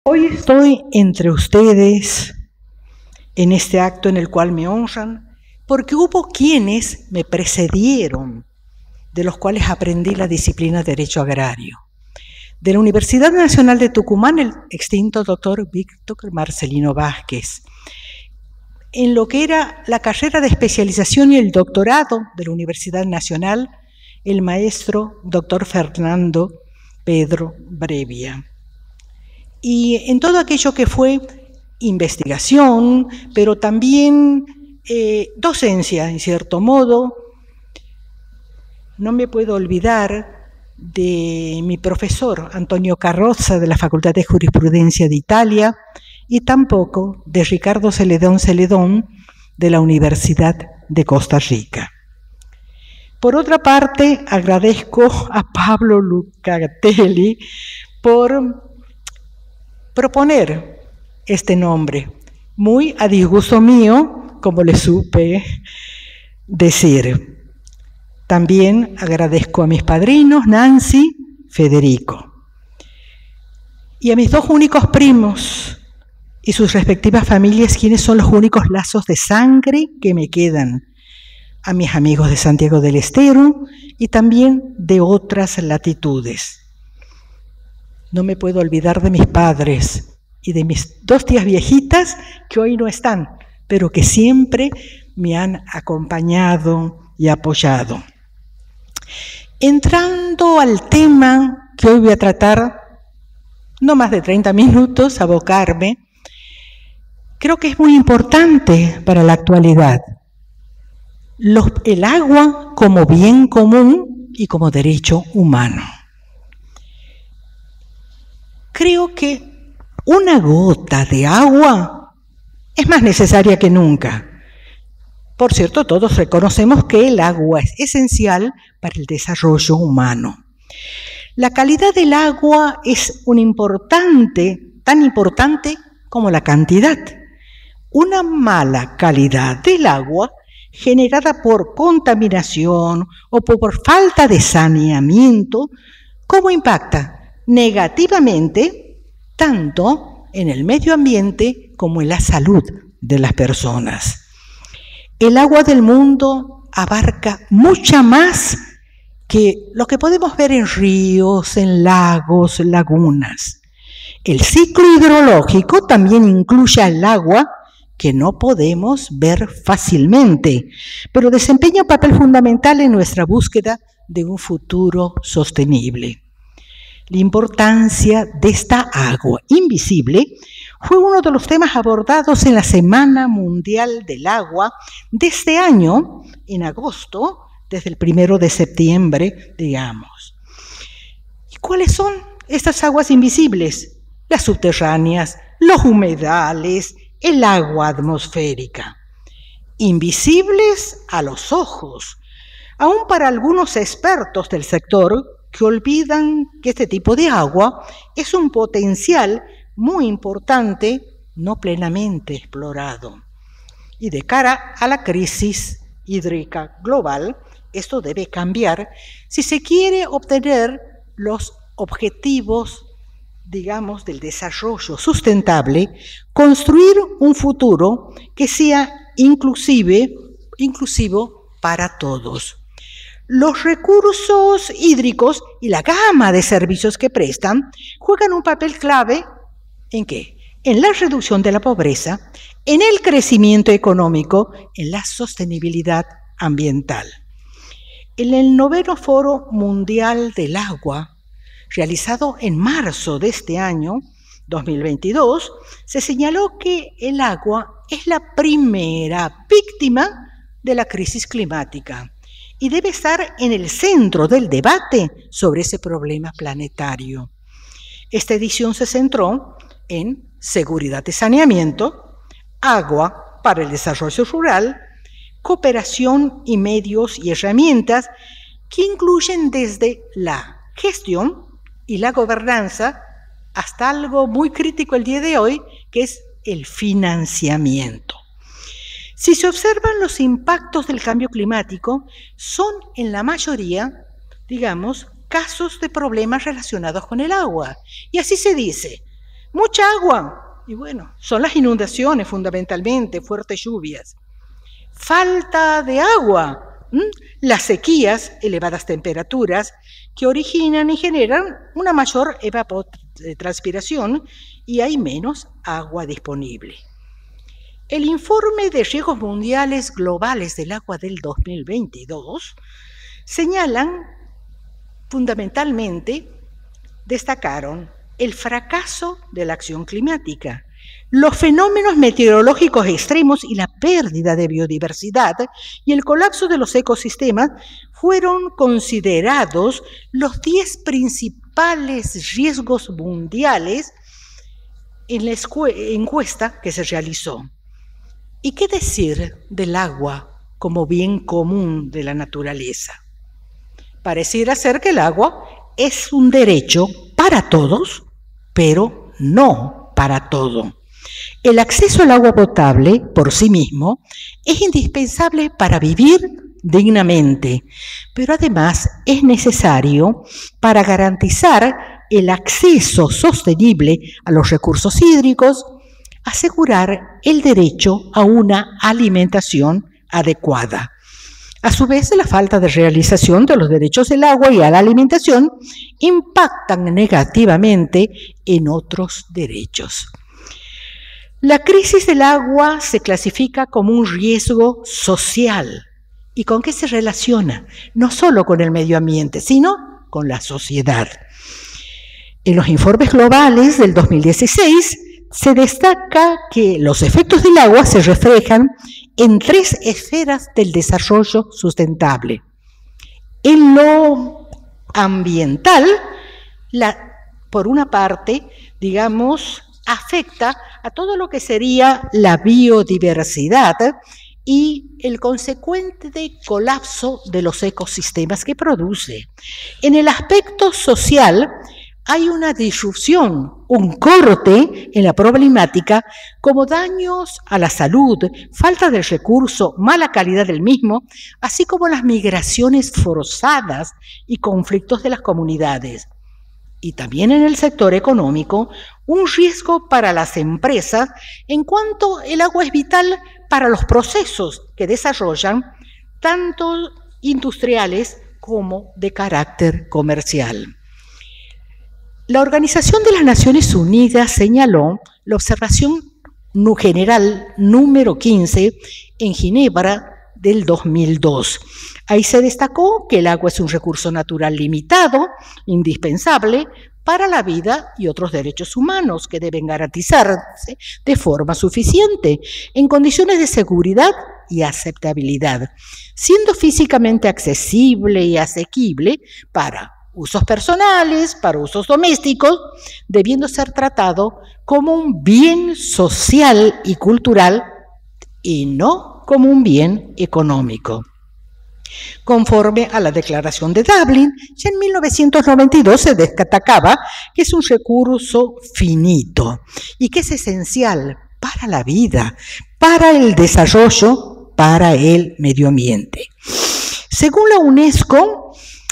Hoy estoy entre ustedes en este acto en el cual me honran, porque hubo quienes me precedieron, de los cuales aprendí la disciplina de Derecho Agrario. De la Universidad Nacional de Tucumán, el extinto doctor Víctor Marcelino Vázquez. En lo que era la carrera de especialización y el doctorado de la Universidad Nacional, el maestro doctor Fernando Pedro Brevia. Y en todo aquello que fue investigación, pero también docencia, en cierto modo, no me puedo olvidar de mi profesor Antonio Carrozza de la Facultad de Jurisprudencia de Italia y tampoco de Ricardo Celedón de la Universidad de Costa Rica. Por otra parte, agradezco a Pablo Lucatelli por proponer este nombre, muy a disgusto mío, como le supe decir. También agradezco a mis padrinos, Nancy, Federico, y a mis dos únicos primos y sus respectivas familias, quienes son los únicos lazos de sangre que me quedan, a mis amigos de Santiago del Estero y también de otras latitudes. No me puedo olvidar de mis padres y de mis dos tías viejitas que hoy no están, pero que siempre me han acompañado y apoyado. Entrando al tema que hoy voy a tratar, no más de 30 minutos, abocarme, creo que es muy importante para la actualidad. El agua como bien común y como derecho humano. Creo que una gota de agua es más necesaria que nunca. Por cierto, todos reconocemos que el agua es esencial para el desarrollo humano. La calidad del agua es tan importante como la cantidad. Una mala calidad del agua generada por contaminación o por falta de saneamiento, ¿cómo impacta? Negativamente, tanto en el medio ambiente como en la salud de las personas. El agua del mundo abarca mucha más que lo que podemos ver en ríos, en lagos, lagunas. El ciclo hidrológico también incluye al agua que no podemos ver fácilmente, pero desempeña un papel fundamental en nuestra búsqueda de un futuro sostenible. La importancia de esta agua invisible fue uno de los temas abordados en la Semana Mundial del Agua de este año, en agosto, desde el 1 de septiembre, digamos. ¿Y cuáles son estas aguas invisibles? Las subterráneas, los humedales, el agua atmosférica. Invisibles a los ojos, aún para algunos expertos del sector que olvidan que este tipo de agua es un potencial muy importante, no plenamente explorado. Y de cara a la crisis hídrica global, esto debe cambiar si se quiere obtener los objetivos, digamos, del desarrollo sustentable, construir un futuro que sea inclusivo para todos. Los recursos hídricos y la gama de servicios que prestan juegan un papel clave ¿en qué? En la reducción de la pobreza, en el crecimiento económico, en la sostenibilidad ambiental. En el 9º Foro Mundial del Agua, realizado en marzo de este año, 2022, se señaló que el agua es la primera víctima de la crisis climática y debe estar en el centro del debate sobre ese problema planetario. Esta edición se centró en seguridad de saneamiento, agua para el desarrollo rural, cooperación y medios y herramientas que incluyen desde la gestión y la gobernanza hasta algo muy crítico el día de hoy, que es el financiamiento. Si se observan los impactos del cambio climático, son en la mayoría, digamos, casos de problemas relacionados con el agua. Y así se dice, Mucha agua, y bueno, son las inundaciones fundamentalmente, fuertes lluvias. Falta de agua, las sequías, elevadas temperaturas, que originan y generan una mayor evapotranspiración y hay menos agua disponible. El informe de riesgos mundiales globales del agua del 2022 señalan fundamentalmente, destacaron el fracaso de la acción climática, los fenómenos meteorológicos extremos y la pérdida de biodiversidad y el colapso de los ecosistemas fueron considerados los 10 principales riesgos mundiales en la encuesta que se realizó. ¿Y qué decir del agua como bien común de la naturaleza? Pareciera ser que el agua es un derecho para todos, pero no para todo. El acceso al agua potable por sí mismo es indispensable para vivir dignamente, pero además es necesario para garantizar el acceso sostenible a los recursos hídricos, asegurar el derecho a una alimentación adecuada. A su vez, la falta de realización de los derechos del agua y a la alimentación impactan negativamente en otros derechos. La crisis del agua se clasifica como un riesgo social. ¿Y con qué se relaciona? No solo con el medio ambiente, sino con la sociedad. En los informes globales del 2016 se destaca que los efectos del agua se reflejan en 3 esferas del desarrollo sustentable. En lo ambiental, por una parte, afecta a todo lo que sería la biodiversidad y el consecuente colapso de los ecosistemas que produce. En el aspecto social, hay una disrupción, un corte en la problemática, como daños a la salud, falta de recurso, mala calidad del mismo, así como las migraciones forzadas y conflictos de las comunidades. Y también en el sector económico, un riesgo para las empresas en cuanto el agua es vital para los procesos que desarrollan, tanto industriales como de carácter comercial. La Organización de las Naciones Unidas señaló la observación general número 15 en Ginebra del 2002. Ahí se destacó que el agua es un recurso natural limitado, indispensable para la vida y otros derechos humanos que deben garantizarse de forma suficiente, en condiciones de seguridad y aceptabilidad, siendo físicamente accesible y asequible para usos personales, para usos domésticos, debiendo ser tratado como un bien social y cultural y no como un bien económico. Conforme a la Declaración de Dublín, ya en 1992 se destacaba que es un recurso finito y que es esencial para la vida, para el desarrollo, para el medio ambiente. Según la UNESCO,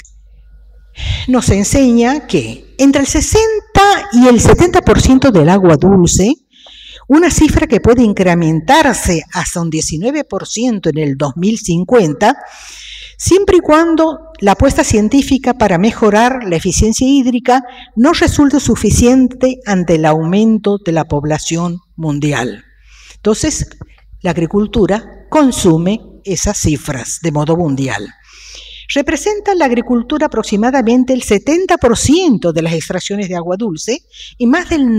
nos enseña que entre el 60 y el 70% del agua dulce, una cifra que puede incrementarse hasta un 19% en el 2050, siempre y cuando la apuesta científica para mejorar la eficiencia hídrica no resulte suficiente ante el aumento de la población mundial. Entonces, la agricultura consume esas cifras de modo mundial. Representa la agricultura aproximadamente el 70% de las extracciones de agua dulce y más del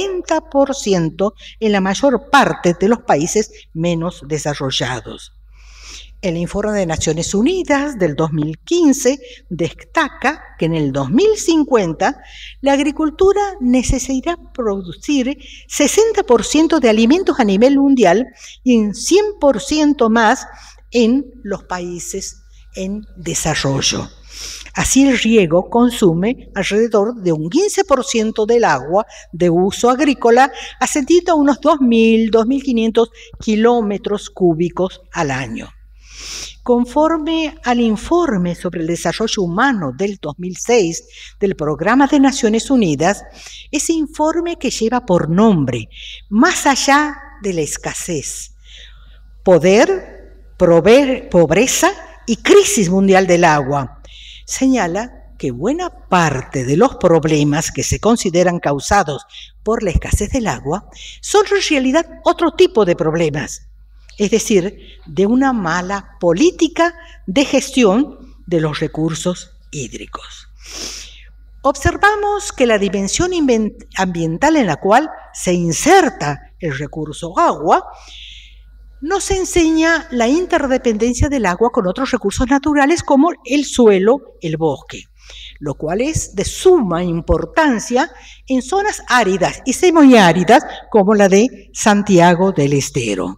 90% en la mayor parte de los países menos desarrollados. El informe de Naciones Unidas del 2015 destaca que en el 2050 la agricultura necesitará producir 60% de alimentos a nivel mundial y en 100% más en los países en desarrollo. Así el riego consume alrededor de un 15% del agua de uso agrícola, ascendiendo a unos 2.000, 2.500 kilómetros cúbicos al año. Conforme al informe sobre el desarrollo humano del 2006 del Programa de Naciones Unidas, ese informe que lleva por nombre Más allá de la escasez, poder, pobreza y crisis mundial del agua, señala que buena parte de los problemas que se consideran causados por la escasez del agua son en realidad otro tipo de problemas, es decir, de una mala política de gestión de los recursos hídricos. Observamos que la dimensión ambiental en la cual se inserta el recurso agua nos enseña la interdependencia del agua con otros recursos naturales como el suelo, el bosque, lo cual es de suma importancia en zonas áridas y semiáridas como la de Santiago del Estero.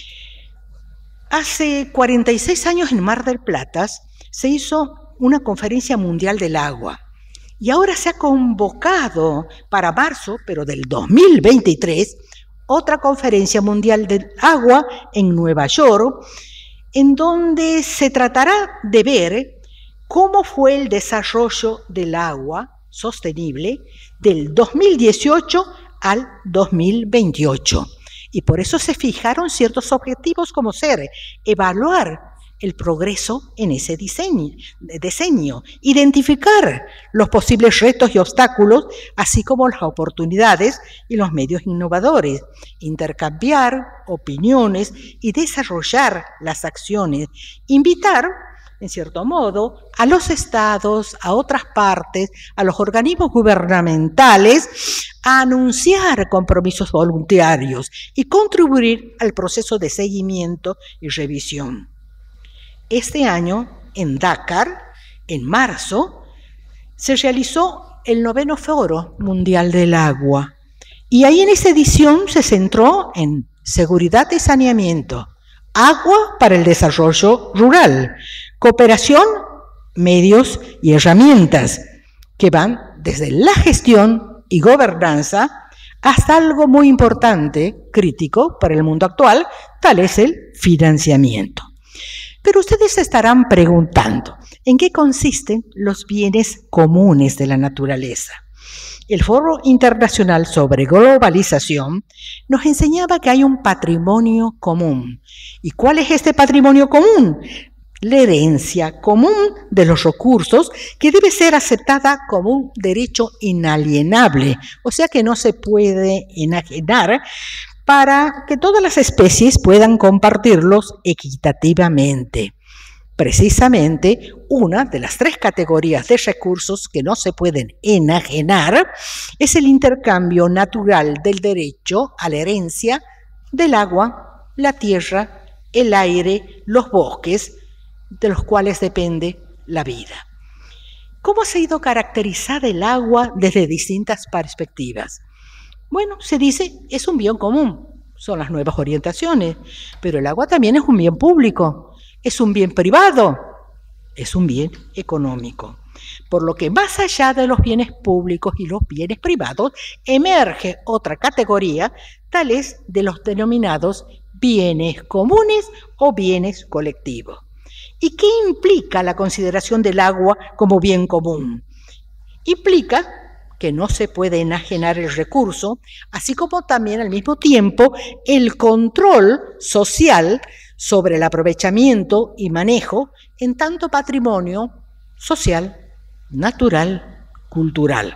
Hace 46 años en Mar del Plata se hizo una conferencia mundial del agua y ahora se ha convocado para marzo, pero del 2023, otra conferencia mundial del agua en Nueva York, en donde se tratará de ver cómo fue el desarrollo del agua sostenible del 2018 al 2028. Y por eso se fijaron ciertos objetivos como ser evaluar el progreso en ese diseño, identificar los posibles retos y obstáculos, así como las oportunidades y los medios innovadores, intercambiar opiniones y desarrollar las acciones, invitar, en cierto modo, a los estados, a otras partes, a los organismos gubernamentales, a anunciar compromisos voluntarios y contribuir al proceso de seguimiento y revisión. Este año, en Dakar, en marzo, se realizó el 9º Foro Mundial del Agua. Y ahí en esa edición se centró en seguridad y saneamiento, agua para el desarrollo rural, cooperación, medios y herramientas, que van desde la gestión y gobernanza hasta algo muy importante, crítico para el mundo actual, tal es el financiamiento. Pero ustedes se estarán preguntando, ¿en qué consisten los bienes comunes de la naturaleza? El Foro Internacional sobre Globalización nos enseñaba que hay un patrimonio común. ¿Y cuál es este patrimonio común? La herencia común de los recursos que debe ser aceptada como un derecho inalienable, o sea que no se puede enajenar, para que todas las especies puedan compartirlos equitativamente. Precisamente, una de las 3 categorías de recursos que no se pueden enajenar es el intercambio natural del derecho a la herencia del agua, la tierra, el aire, los bosques, de los cuales depende la vida. ¿Cómo se ha ido caracterizada el agua desde distintas perspectivas? Bueno, se dice, es un bien común, son las nuevas orientaciones, pero el agua también es un bien público, es un bien privado, es un bien económico. Por lo que más allá de los bienes públicos y los bienes privados, emerge otra categoría, tal es de los denominados bienes comunes o bienes colectivos. ¿Y qué implica la consideración del agua como bien común? Implica que no se puede enajenar el recurso, así como también al mismo tiempo el control social sobre el aprovechamiento y manejo en tanto patrimonio social, natural, cultural.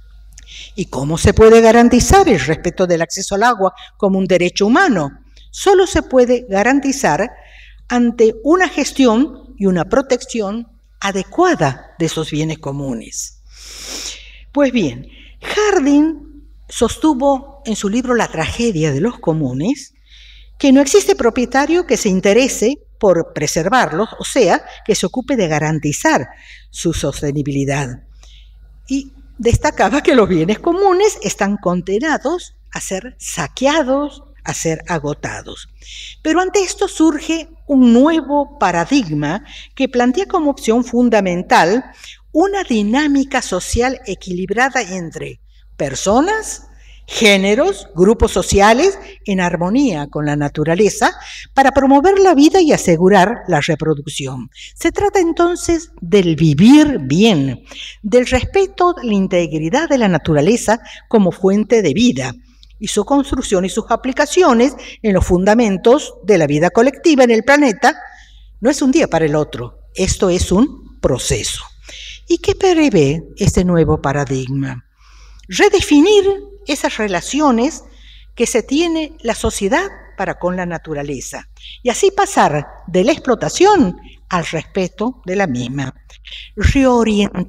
¿Y cómo se puede garantizar el respeto del acceso al agua como un derecho humano? Solo se puede garantizar ante una gestión y una protección adecuada de esos bienes comunes. Pues bien, Harding sostuvo en su libro La tragedia de los comunes que no existe propietario que se interese por preservarlos, o sea, que se ocupe de garantizar su sostenibilidad. Y destacaba que los bienes comunes están condenados a ser saqueados, a ser agotados. Pero ante esto surge un nuevo paradigma que plantea como opción fundamental una dinámica social equilibrada entre personas, géneros, grupos sociales en armonía con la naturaleza para promover la vida y asegurar la reproducción. Se trata entonces del vivir bien, del respeto de la integridad de la naturaleza como fuente de vida y su construcción y sus aplicaciones en los fundamentos de la vida colectiva en el planeta. No es un día para el otro, esto es un proceso. ¿Y qué prevé este nuevo paradigma? Redefinir esas relaciones que se tiene la sociedad para con la naturaleza y así pasar de la explotación al respeto de la misma. Reorientar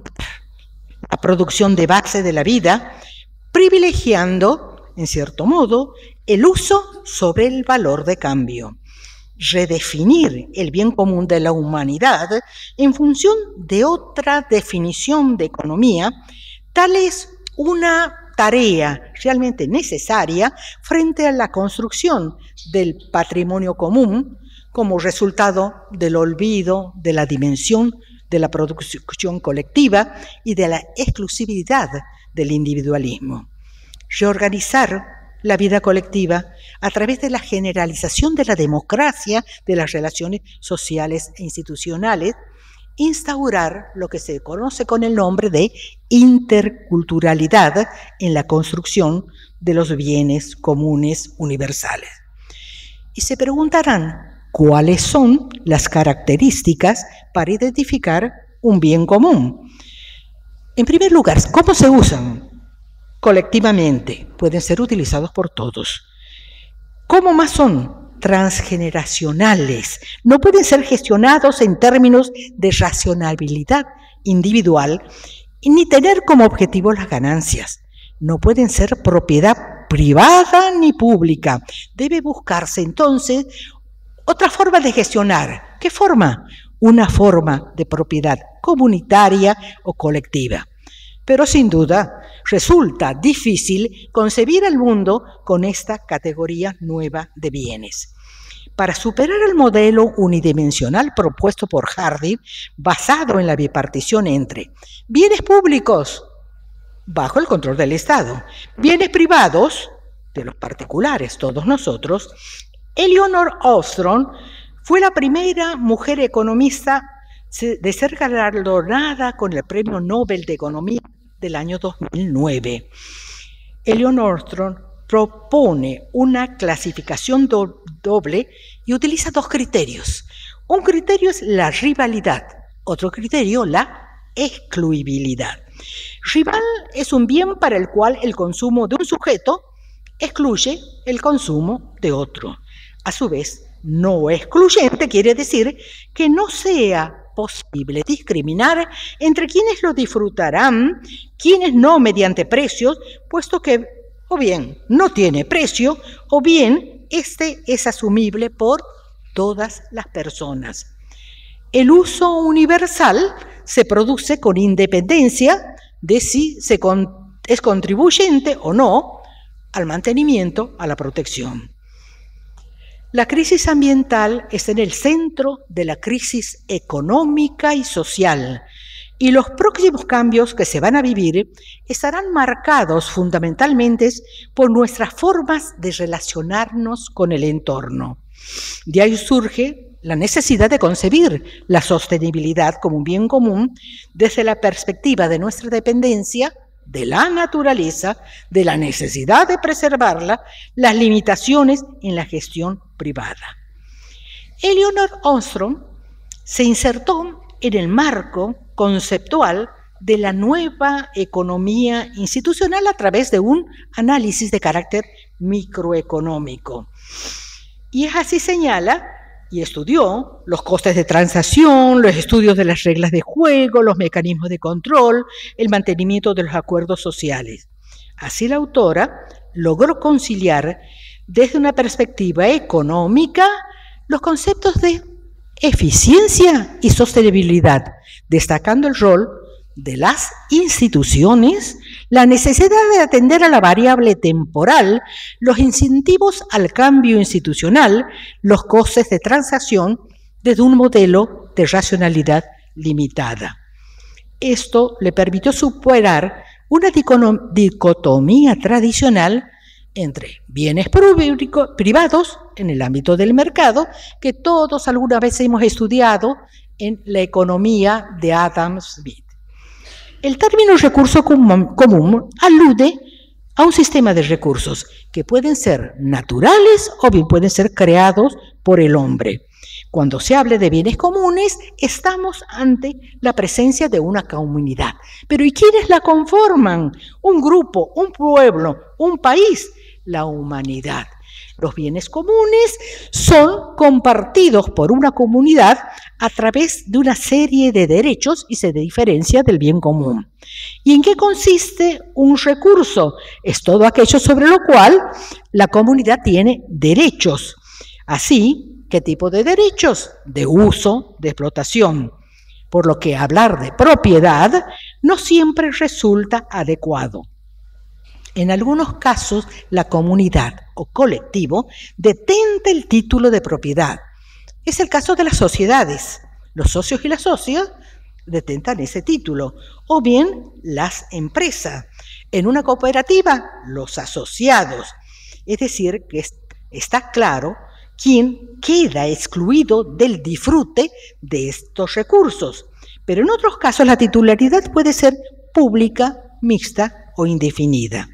la producción de base de la vida, privilegiando, en cierto modo, el uso sobre el valor de cambio. Redefinir el bien común de la humanidad en función de otra definición de economía, tal es una tarea realmente necesaria frente a la construcción del patrimonio común como resultado del olvido de la dimensión de la producción colectiva y de la exclusividad del individualismo. Reorganizar la vida colectiva a través de la generalización de la democracia de las relaciones sociales e institucionales, instaurar lo que se conoce con el nombre de interculturalidad en la construcción de los bienes comunes universales. Y se preguntarán, ¿cuáles son las características para identificar un bien común? En primer lugar, ¿cómo se usan? Colectivamente, pueden ser utilizados por todos. ¿Cómo más son? Transgeneracionales. No pueden ser gestionados en términos de racionalidad individual ni tener como objetivo las ganancias. No pueden ser propiedad privada ni pública. Debe buscarse entonces otra forma de gestionar. ¿Qué forma? Una forma de propiedad comunitaria o colectiva. Pero sin duda resulta difícil concebir el mundo con esta categoría nueva de bienes. Para superar el modelo unidimensional propuesto por Hardy, basado en la bipartición entre bienes públicos, bajo el control del Estado, bienes privados, de los particulares, todos nosotros, Eleanor Ostrom fue la primera mujer economista de ser galardonada con el Premio Nobel de Economía del año 2009. Eleanor Ostrom propone una clasificación doble y utiliza dos criterios. Un criterio es la rivalidad, otro criterio la excluibilidad. Rival es un bien para el cual el consumo de un sujeto excluye el consumo de otro. A su vez, no excluyente quiere decir que no sea posible discriminar entre quienes lo disfrutarán, quienes no mediante precios, puesto que o bien no tiene precio, o bien este es asumible por todas las personas. El uso universal se produce con independencia de si es contribuyente o no al mantenimiento, a la protección. La crisis ambiental está en el centro de la crisis económica y social, y los próximos cambios que se van a vivir estarán marcados fundamentalmente por nuestras formas de relacionarnos con el entorno. De ahí surge la necesidad de concebir la sostenibilidad como un bien común desde la perspectiva de nuestra dependencia de la naturaleza, de la necesidad de preservarla, las limitaciones en la gestión privada. Eleanor Ostrom se insertó en el marco conceptual de la nueva economía institucional a través de un análisis de carácter microeconómico. Y es así señala y estudió los costes de transacción, los estudios de las reglas de juego, los mecanismos de control, el mantenimiento de los acuerdos sociales. Así la autora logró conciliar desde una perspectiva económica los conceptos de eficiencia y sostenibilidad, destacando el rol de las instituciones, la necesidad de atender a la variable temporal, los incentivos al cambio institucional, los costes de transacción desde un modelo de racionalidad limitada. Esto le permitió superar una dicotomía tradicional entre bienes privados en el ámbito del mercado, que todos alguna vez hemos estudiado en la economía de Adam Smith. El término recurso común alude a un sistema de recursos que pueden ser naturales o bien pueden ser creados por el hombre. Cuando se habla de bienes comunes, estamos ante la presencia de una comunidad. Pero ¿y quiénes la conforman? Un grupo, un pueblo, un país, la humanidad. Los bienes comunes son compartidos por una comunidad a través de una serie de derechos y se diferencia del bien común. ¿Y en qué consiste un recurso? Es todo aquello sobre lo cual la comunidad tiene derechos. Así, ¿qué tipo de derechos? De uso, de explotación. Por lo que hablar de propiedad no siempre resulta adecuado. En algunos casos, la comunidad o colectivo detenta el título de propiedad. Es el caso de las sociedades. Los socios y las socias detentan ese título. O bien las empresas. En una cooperativa, los asociados. Es decir, que está claro quién queda excluido del disfrute de estos recursos. Pero en otros casos, la titularidad puede ser pública, mixta o indefinida.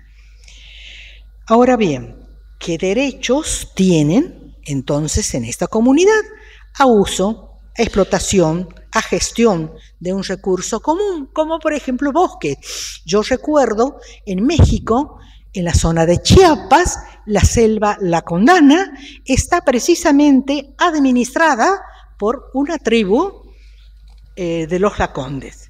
Ahora bien, ¿qué derechos tienen entonces en esta comunidad? A uso, a explotación, a gestión de un recurso común, como por ejemplo bosques. Yo recuerdo en México, en la zona de Chiapas, la selva lacandona está precisamente administrada por una tribu de los lacondes.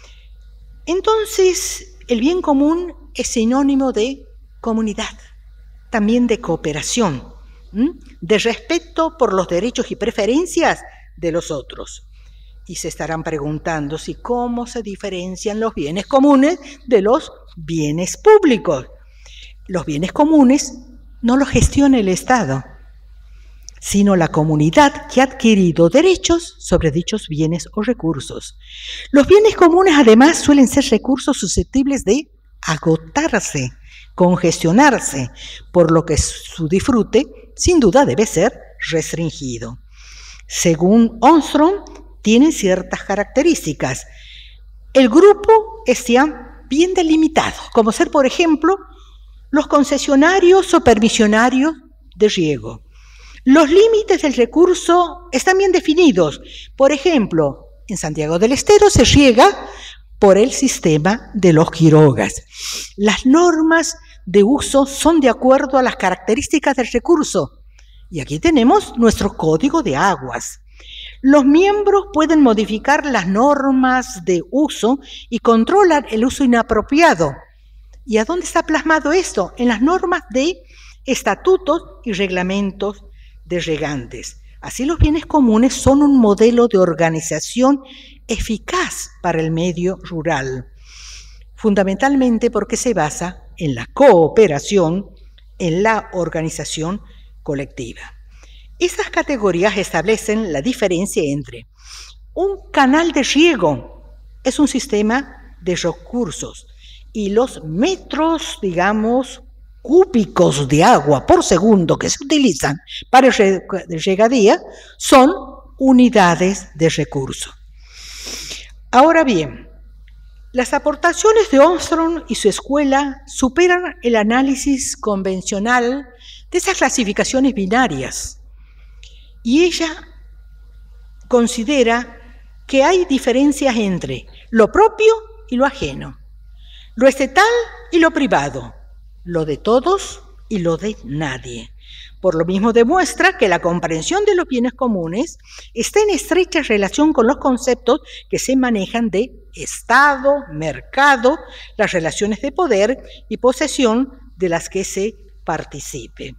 Entonces, el bien común es sinónimo de comunidad, también de cooperación, de respeto por los derechos y preferencias de los otros. Y se estarán preguntando si cómo se diferencian los bienes comunes de los bienes públicos. Los bienes comunes no los gestiona el Estado, sino la comunidad que ha adquirido derechos sobre dichos bienes o recursos. Los bienes comunes además suelen ser recursos susceptibles de agotarse, congestionarse, por lo que su disfrute sin duda debe ser restringido. Según Armstrong, tienen ciertas características. El grupo está bien delimitado, como ser, por ejemplo, los concesionarios o permisionarios de riego. Los límites del recurso están bien definidos. Por ejemplo, en Santiago del Estero se riega por el sistema de los quirogas. Las normas de uso son de acuerdo a las características del recurso. Y aquí tenemos nuestro código de aguas. Los miembros pueden modificar las normas de uso y controlar el uso inapropiado. ¿Y a dónde está plasmado esto? En las normas de estatutos y reglamentos de regantes. Así los bienes comunes son un modelo de organización eficaz para el medio rural, fundamentalmente porque se basa en la cooperación, en la organización colectiva. Estas categorías establecen la diferencia entre un canal de riego, es un sistema de recursos, y los metros, digamos, cúbicos de agua por segundo que se utilizan para el regadío son unidades de recurso. Ahora bien, las aportaciones de Armstrong y su escuela superan el análisis convencional de esas clasificaciones binarias y ella considera que hay diferencias entre lo propio y lo ajeno, lo estatal y lo privado, lo de todos y lo de nadie. Por lo mismo demuestra que la comprensión de los bienes comunes está en estrecha relación con los conceptos que se manejan de Estado, mercado, las relaciones de poder y posesión de las que se participe.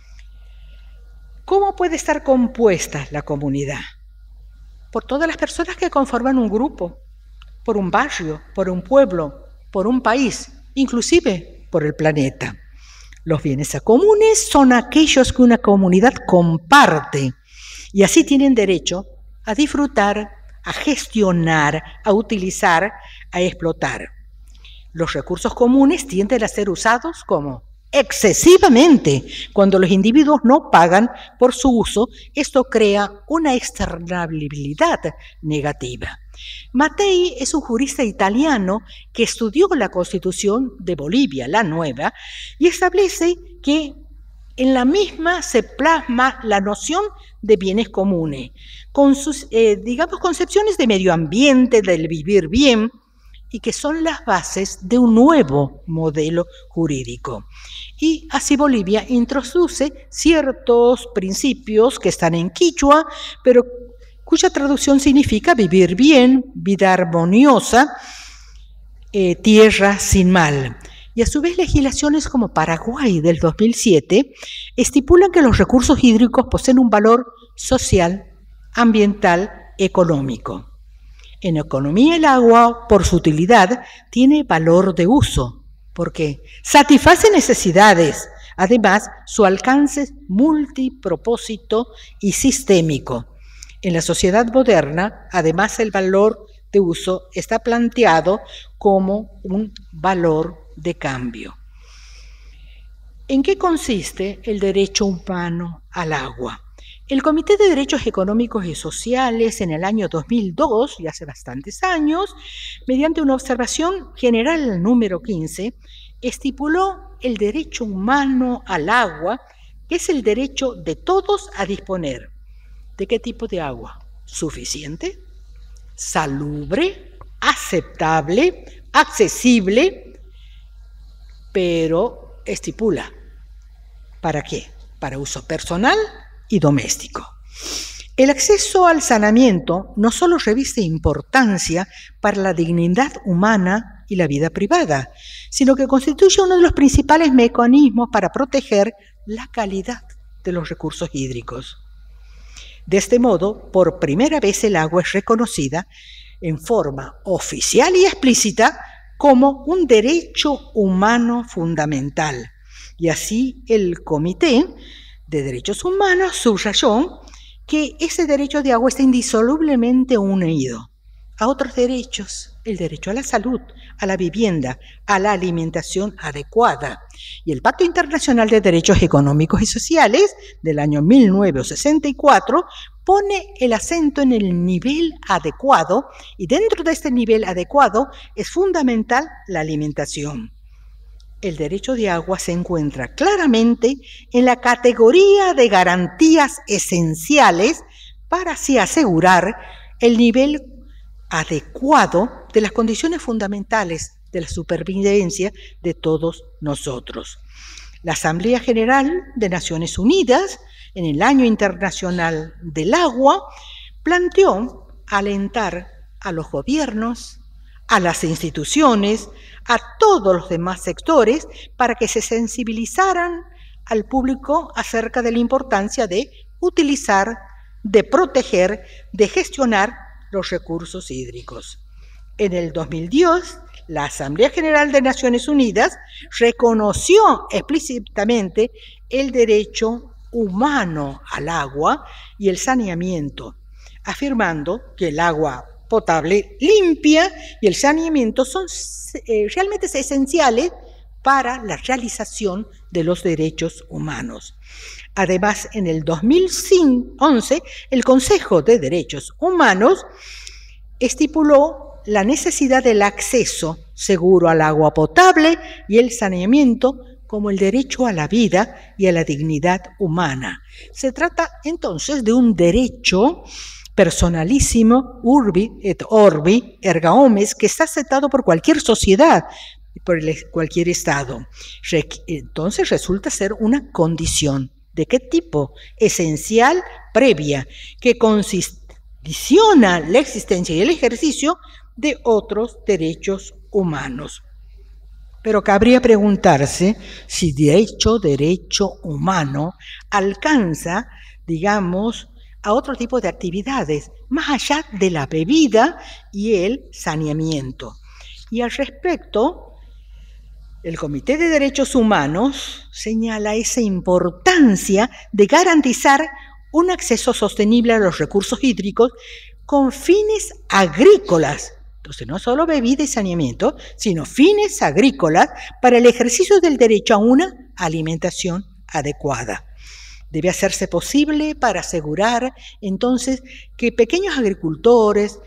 ¿Cómo puede estar compuesta la comunidad? Por todas las personas que conforman un grupo, por un barrio, por un pueblo, por un país, inclusive por el planeta. Los bienes comunes son aquellos que una comunidad comparte y así tienen derecho a disfrutar, a gestionar, a utilizar, a explotar. Los recursos comunes tienden a ser usados como excesivamente. Cuando los individuos no pagan por su uso, esto crea una externabilidad negativa. Mattei es un jurista italiano que estudió la Constitución de Bolivia, la nueva, y establece que en la misma se plasma la noción de bienes comunes, con sus, concepciones de medio ambiente, del vivir bien, y que son las bases de un nuevo modelo jurídico. Y así Bolivia introduce ciertos principios que están en quichua, pero cuya traducción significa vivir bien, vida armoniosa, tierra sin mal. Y a su vez legislaciones como Paraguay del 2007 estipulan que los recursos hídricos poseen un valor social, ambiental, económico. En economía el agua, por su utilidad, tiene valor de uso, porque satisface necesidades. Además, su alcance es multipropósito y sistémico. En la sociedad moderna, además, el valor de uso está planteado como un valor de cambio. ¿En qué consiste el derecho humano al agua? El Comité de Derechos Económicos y Sociales en el año 2002, y hace bastantes años, mediante una observación general número 15, estipuló el derecho humano al agua, que es el derecho de todos a disponer. ¿De qué tipo de agua? ¿Suficiente? ¿Salubre? ¿Aceptable? ¿Accesible? Pero estipula, ¿para qué? Para uso personal y doméstico. El acceso al saneamiento no solo reviste importancia para la dignidad humana y la vida privada, sino que constituye uno de los principales mecanismos para proteger la calidad de los recursos hídricos. De este modo, por primera vez el agua es reconocida en forma oficial y explícita como un derecho humano fundamental. Y así el Comité de Derechos Humanos subrayó que ese derecho de agua está indisolublemente unido a otros derechos, el derecho a la salud, a la vivienda, a la alimentación adecuada. Y el Pacto Internacional de Derechos Económicos y Sociales del año 1964 pone el acento en el nivel adecuado, y dentro de este nivel adecuado es fundamental la alimentación. El derecho de agua se encuentra claramente en la categoría de garantías esenciales para así asegurar el nivel adecuado de las condiciones fundamentales de la supervivencia de todos nosotros. La Asamblea General de Naciones Unidas, en el Año Internacional del Agua, planteó alentar a los gobiernos, a las instituciones, a todos los demás sectores, para que se sensibilizaran al público acerca de la importancia de utilizar, de proteger, de gestionar los recursos hídricos. En el 2010, la Asamblea General de Naciones Unidas reconoció explícitamente el derecho humano al agua y el saneamiento, afirmando que el agua potable limpia y el saneamiento son realmente esenciales para la realización de los derechos humanos. Además, en el 2011, el Consejo de Derechos Humanos estipuló la necesidad del acceso seguro al agua potable y el saneamiento como el derecho a la vida y a la dignidad humana. Se trata entonces de un derecho personalísimo, urbi et orbi, erga omnes, que está aceptado por cualquier sociedad, por cualquier Estado. Entonces resulta ser una condición. ¿De qué tipo? Esencial, previa, que condiciona la existencia y el ejercicio de otros derechos humanos. Pero cabría preguntarse si derecho humano alcanza, digamos, a otro tipo de actividades, más allá de la bebida y el saneamiento. Y al respecto, el Comité de Derechos Humanos señala esa importancia de garantizar un acceso sostenible a los recursos hídricos con fines agrícolas. Entonces, no solo bebida y saneamiento, sino fines agrícolas para el ejercicio del derecho a una alimentación adecuada. Debe hacerse posible para asegurar entonces que pequeños agricultores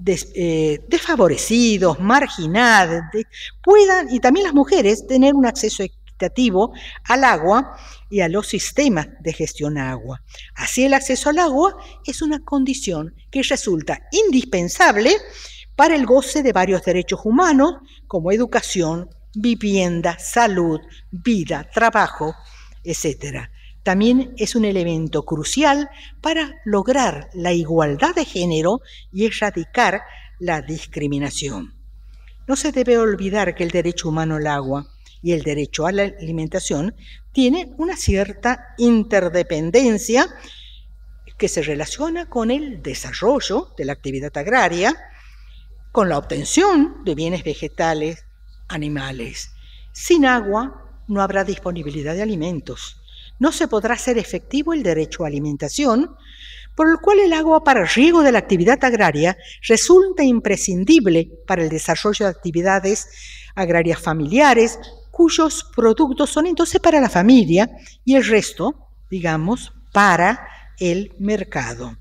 desfavorecidos, marginados, puedan, y también las mujeres, tener un acceso equitativo al agua y a los sistemas de gestión agua. Así, el acceso al agua es una condición que resulta indispensable para el goce de varios derechos humanos como educación, vivienda, salud, vida, trabajo, etc. También es un elemento crucial para lograr la igualdad de género y erradicar la discriminación. No se debe olvidar que el derecho humano al agua y el derecho a la alimentación tienen una cierta interdependencia que se relaciona con el desarrollo de la actividad agraria, con la obtención de bienes vegetales, animales. Sin agua no habrá disponibilidad de alimentos. No se podrá hacer efectivo el derecho a alimentación, por el cual el agua para riego de la actividad agraria resulta imprescindible para el desarrollo de actividades agrarias familiares, cuyos productos son entonces para la familia y el resto, digamos, para el mercado.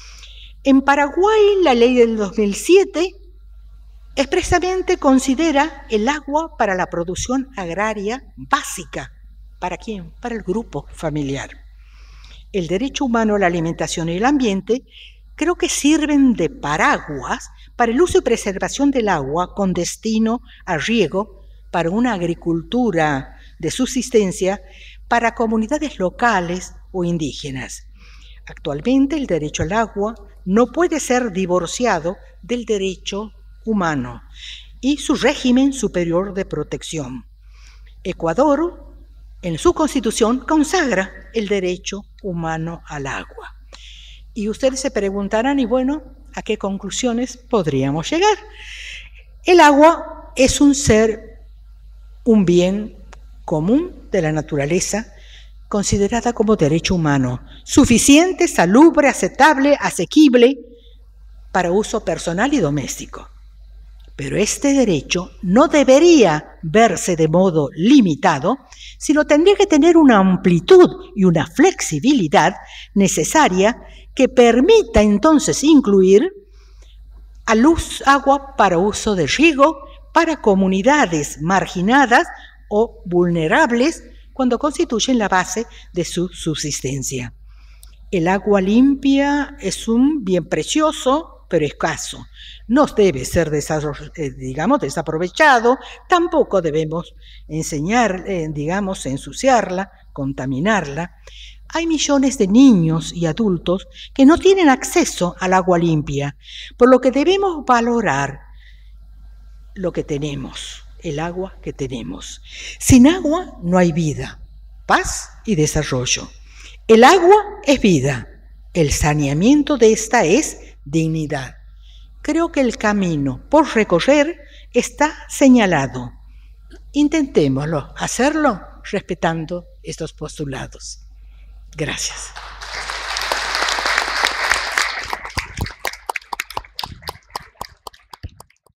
En Paraguay, la ley del 2007 expresamente considera el agua para la producción agraria básica. ¿Para quién? Para el grupo familiar. El derecho humano a la alimentación y el ambiente creo que sirven de paraguas para el uso y preservación del agua con destino a riego para una agricultura de subsistencia para comunidades locales o indígenas. Actualmente, el derecho al agua no puede ser divorciado del derecho humano y su régimen superior de protección. Ecuador, en su constitución, consagra el derecho humano al agua. Y ustedes se preguntarán, y bueno, ¿a qué conclusiones podríamos llegar? El agua es un bien común de la naturaleza, considerada como derecho humano, suficiente, salubre, aceptable, asequible para uso personal y doméstico. Pero este derecho no debería verse de modo limitado, sino tendría que tener una amplitud y una flexibilidad necesaria que permita entonces incluir agua para uso de riego para comunidades marginadas o vulnerables cuando constituyen la base de su subsistencia. El agua limpia es un bien precioso, pero escaso. No debe ser desaprovechado, tampoco debemos ensuciarla, contaminarla. Hay millones de niños y adultos que no tienen acceso al agua limpia, por lo que debemos valorar lo que tenemos, el agua que tenemos. Sin agua no hay vida, paz y desarrollo. El agua es vida, el saneamiento de esta es dignidad. Creo que el camino por recorrer está señalado. Intentémoslo, hacerlo respetando estos postulados. Gracias.